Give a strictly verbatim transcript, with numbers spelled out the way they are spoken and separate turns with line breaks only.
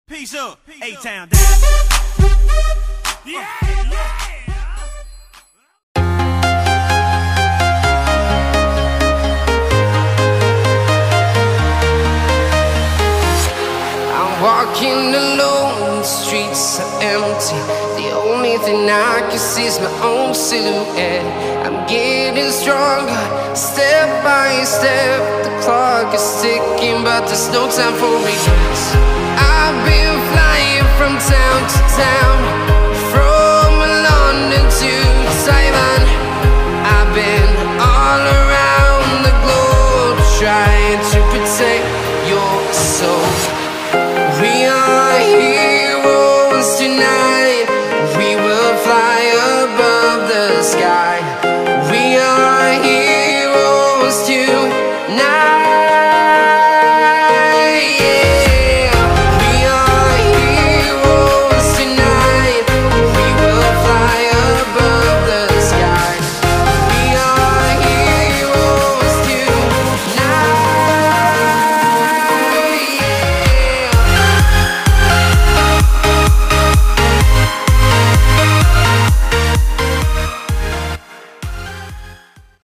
Peace up, A-Town down. Yeah, yeah.
I'm walking alone, the streets are empty. The only thing I can see is my own silhouette. I'm getting stronger, step by step. The clock is ticking, but there's no time for regrets. I've